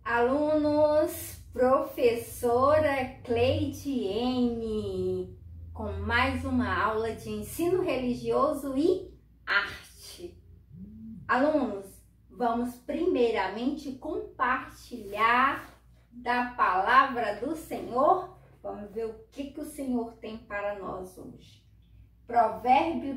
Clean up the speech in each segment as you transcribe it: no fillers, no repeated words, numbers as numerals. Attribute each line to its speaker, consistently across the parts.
Speaker 1: Alunos, professora Cleidiene, com mais uma aula de ensino religioso e arte. Alunos, vamos primeiramente compartilhar da palavra do Senhor. Vamos ver o que o Senhor tem para nós hoje. Provérbio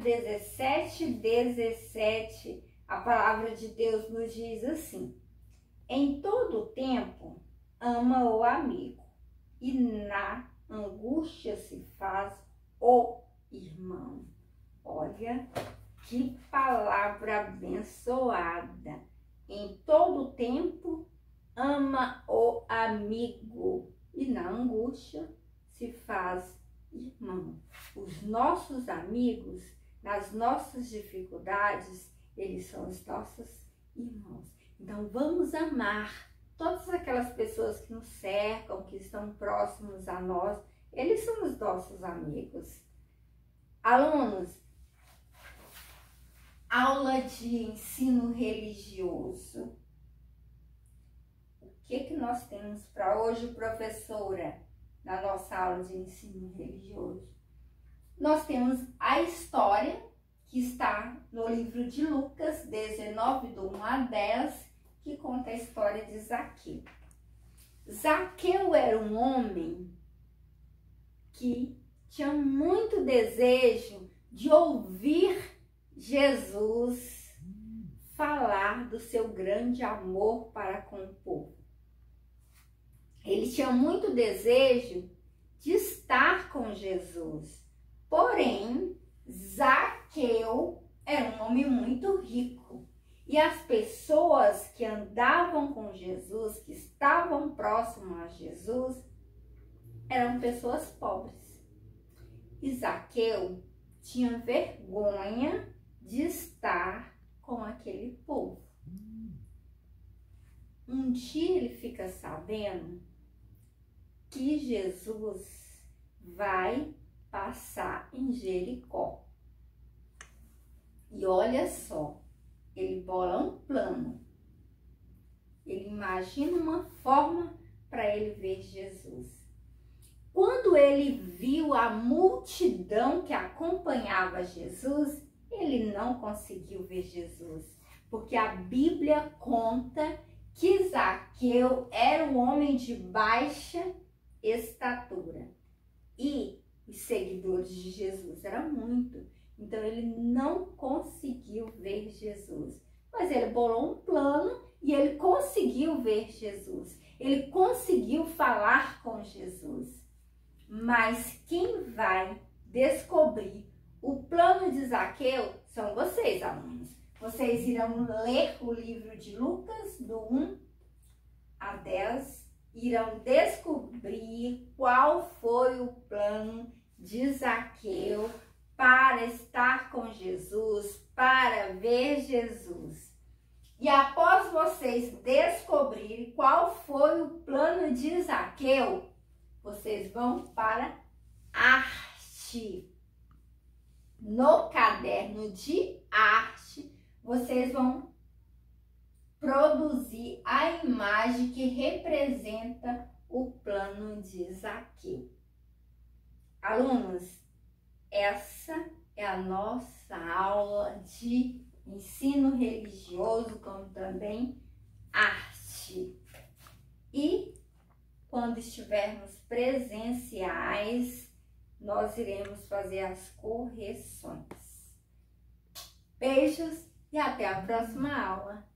Speaker 1: 17:17, a palavra de Deus nos diz assim: em todo tempo, ama o amigo, e na angústia se faz o irmão. Olha que palavra abençoada. Em todo tempo, ama o amigo, e na angústia se faz irmão. Os nossos amigos, nas nossas dificuldades, eles são os nossos irmãos. Então, vamos amar todas aquelas pessoas que nos cercam, que estão próximos a nós. Eles são os nossos amigos. Alunos, aula de ensino religioso. O que nós temos para hoje, professora, na nossa aula de ensino religioso? Nós temos a história que está no livro de Lucas 19, do 1 a 10, que conta a história de Zaqueu. Zaqueu era um homem que tinha muito desejo de ouvir Jesus falar do seu grande amor para com o povo. Ele tinha muito desejo de estar com Jesus. Porém, Zaqueu era um homem muito rico. E as pessoas que andavam com Jesus, que estavam próximas a Jesus, eram pessoas pobres. E Zaqueu tinha vergonha de estar com aquele povo. Um dia ele fica sabendo que Jesus vai passar em Jericó. E olha só, ele bola um plano. Ele imagina uma forma para ele ver Jesus. Quando ele viu a multidão que acompanhava Jesus, ele não conseguiu ver Jesus, porque a Bíblia conta que Zaqueu era um homem de baixa estatura e os seguidores de Jesus eram muito. Então ele não conseguiu ver Jesus, mas ele bolou um plano e ele conseguiu ver Jesus. Ele conseguiu falar com Jesus. Mas quem vai descobrir o plano de Zaqueu são vocês, alunos. Vocês irão ler o livro de Lucas, do 1 a 10, irão descobrir qual foi o plano de Zaqueu para estar com Jesus, para ver Jesus. E após vocês descobrirem qual foi o plano de Zaqueu, vocês vão para arte. No caderno de arte, vocês vão produzir a imagem que representa o plano de Zaqueu. Alunos, essa é a nossa aula de ensino religioso, como também arte. E quando estivermos presenciais, nós iremos fazer as correções. Beijos e até a próxima aula.